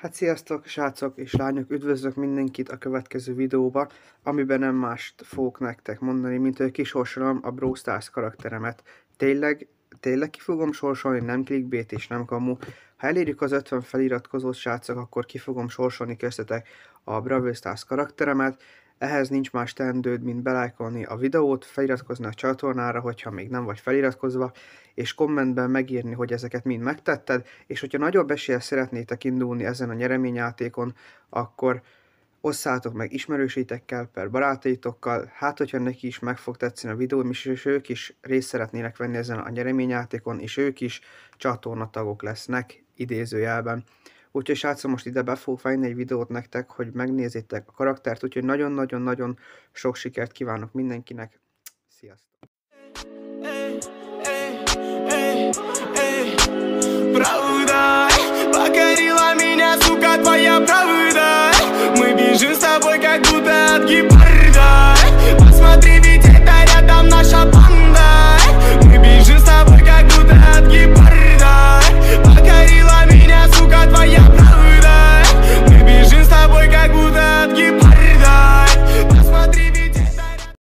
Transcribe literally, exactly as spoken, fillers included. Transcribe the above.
Hát sziasztok, srácok és lányok, üdvözlök mindenkit a következő videóba, amiben nem mást fogok nektek mondani, mint hogy kisorsolom a Brawl Stars karakteremet. Tényleg, tényleg ki fogom sorsolni, nem clickbait és nem kamu. Ha elérjük az ötven feliratkozót, srácok, akkor ki fogom sorsolni köztetek a Brawl Stars karakteremet. Ehhez nincs más teendőd, mint belájkolni a videót, feliratkozni a csatornára, hogyha még nem vagy feliratkozva, és kommentben megírni, hogy ezeket mind megtetted, és hogyha nagyobb eséllyel szeretnétek indulni ezen a nyereményjátékon, akkor osszátok meg ismerőseitekkel, per barátaitokkal, hát hogyha neki is meg fog tetszeni a videó, és ők is részt szeretnének venni ezen a nyereményjátékon, és ők is csatornatagok lesznek, idézőjelben. Úgyhogy srácok, most ide be fogok venni egy videót nektek, hogy megnézzétek a karaktert, úgyhogy nagyon-nagyon-nagyon sok sikert kívánok mindenkinek. Sziasztok! Правда, покорила меня, сука, твоя правда. Мы бежим с тобой, как будто от гепарда. Посмотри, ведь